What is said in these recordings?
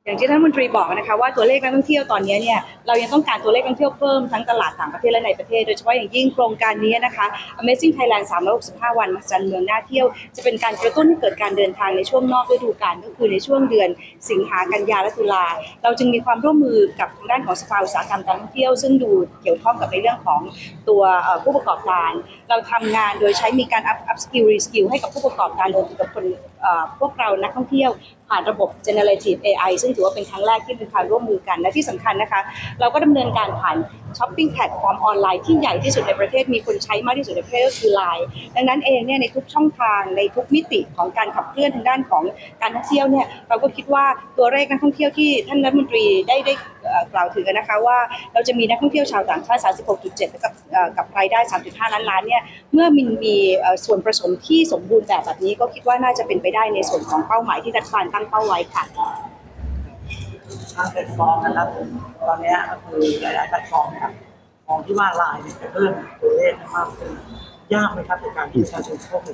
อย่างที่ท่านรัฐมนตรีบอกนะคะว่าตัวเลขนักท่องเที่ยวตอนนี้เนี่ยเรายังต้องการตัวเลขนักท่องเที่ยวเพิ่มทั้งตลาดต่างประเทศและในประเทศโดยเฉพาะอย่างยิ่งโครงการนี้นะคะ Amazing Thailand 365 วันมหัศจรรย์เมืองน่าเที่ยวจะเป็นการกระตุ้นให้เกิดการเดินทางในช่วงนอกฤดูกาลก็คือในช่วงเดือนสิงหากันยาและตุลาเราจึงมีความร่วมมือกับทางด้านของสภาอุตสาหกรรมการท่องเที่ยวซึ่งดูเกี่ยวข้องกับในเรื่องของตัวผู้ประกอบการเราทำงานโดยใช้มีการ up skill re skill ให้กับผู้ประกอบการรวมถึงกับคนพวกเรานักท่องเที่ยวผ่านระบบ generative AI ซึ่งถือว่าเป็นครั้งแรกที่เป็นการร่วมมือกันและที่สำคัญนะคะเราก็ดำเนินการผ่านช้อปปิ้งแพลตฟอร์มออนไลน์ที่ใหญ่ที่สุดในประเทศมีคนใช้มากที่สุดในประเทศก็คือ LINE ดังนั้นเองเนี่ยในทุกช่องทางในทุกมิติของการขับเคลื่อนทางด้านของการท่องเที่ยวเนี่ยเราก็คิดว่าตัวเลขนักท่องเที่ยวที่ท่านรัฐมนตรีได้กล่าวถึงนะคะว่าเราจะมีนักท่องเที่ยวชาวต่างชาติ 36.7 กับรายได้ 3.5 ล้านล้านเนี่ยเมื่อมีส่วนผสมที่สมบูรณ์แบบนี้ก็คิดว่าน่าจะเป็นไปได้ในส่วนของเป้าหมายที่รัฐบาลตั้งเป้าไว้ค่ะทางแพลตฟอร์มนะครับตอนนี้ก็คือหลายๆแพลตฟอร์มนะครับมองที่ว่าไลน์จะเพิ่มตัวเลขมากขึ้นยากไหมครับในการที่ประชาชนเข้าถึง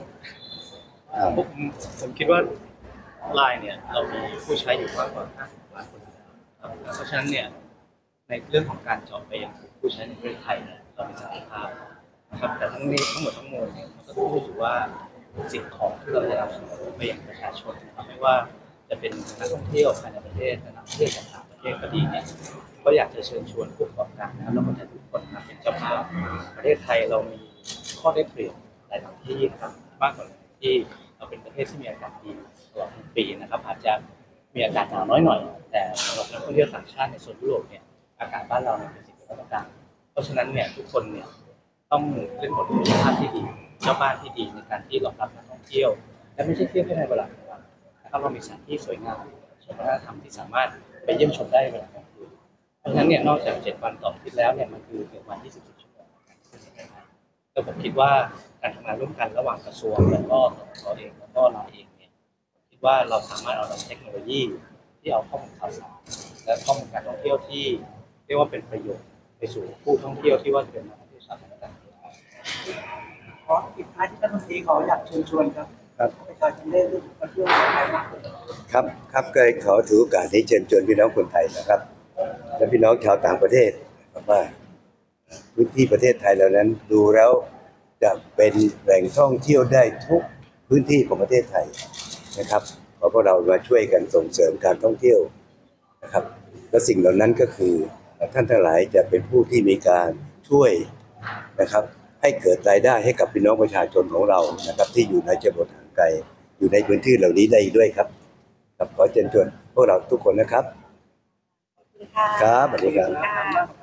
ผมคิดว่าไลน์เนี่ยเรามีผู้ใช้อยู่มากกว่า50 ล้านคนครับเพราะฉะนั้นเนี่ยในเรื่องของการเจาะไปยังผู้ใช้ในประเทศไทยเนี่ยเรามีศักยภาพนะครับแต่ทั้งนี้ทั้งหมดทั้งมวลเนี่ยมันก็ต้องรู้อยู่ว่าสิ่งของที่เราจะนำเสนอไปยังประชาชนไม่ว่าจะเป็นนักท่องเที่ยวภายในประเทศและนักท่องเที่ยวจากต่างประเทศก็ดีเนี่ยก็อยากจะเชิญชวนผู้ประกอบการนะครับและคนไทยทุกคนนะเป็นเจ้าภาพประเทศไทยเรามีข้อได้เปรียบหลายๆที่ครับมากกว่าที่เราเป็นประเทศที่มีอากาศดีตลอดทั้งปีนะครับอาจจะมีอากาศหนาวน้อยหน่อยแต่สำหรับนักท่องเที่ยวต่างชาติในโซนยุโรปเนี่ยอากาศบ้านเราเป็นสิ่งที่ต้องการเพราะฉะนั้นเนี่ยทุกคนเนี่ยต้องเล่นบทบาทที่ดีเจ้าบ้านที่ดีในการที่รองรับนักท่องเที่ยวและไม่ใช่เที่ยวแค่ในเวลากลางวันนะครับเรามีสถานที่สวยงามเชิงวัฒนธรรมที่สามารถไปเยี่ยมชมได้เวลากลางคืนเพราะฉะนั้นเนี่ยนอกจาก7 วันต่ออาทิตย์แล้วเนี่ยมันคือ1 วัน24 ชั่วโมงแล้วผมคิดว่าการทำงานร่วมกันระหว่างกระทรวงแล้วก็ตัวเองแล้วก็เราเองเนี่ยคิดว่าเราสามารถเอาเทคโนโลยีที่เอาข้อมูลข่าวสารและข้อมูลการท่องเที่ยวที่เรียกว่าเป็นประโยชน์ไปสู่ผู้ท่องเที่ยวที่ว่าจะเป็นนักท่องเที่ยวชาวต่างประเทศขออีกท้ายที่ท่านรัฐมนตรีขออยากเชิญชวนครับประชาชนได้รู้มาเที่ยวไทยมากขึ้นครับก็ขอถือโอกาสนี้เชิญชวนพี่น้องคนไทยนะครับและพี่น้องชาวต่างประเทศว่าพื้นที่ประเทศไทยเรานั้นดูแล้วจะเป็นแหล่งท่องเที่ยวได้ทุกพื้นที่ของประเทศไทยนะครับเพราะพวกเรามาช่วยกันส่งเสริมการท่องเที่ยวนะครับและสิ่งเหล่านั้นก็คือท่านทั้งหลายจะเป็นผู้ที่มีการช่วยนะครับให้เกิดรายได้ให้กับพี่น้องประชาชนของเรานะครับที่อยู่ในจังหวัดห่างไกลอยู่ในพื้นที่เหล่านี้ได้ด้วยครับขอเชิญชวนพวกเราทุกคนนะครับครับสวัสดีครับ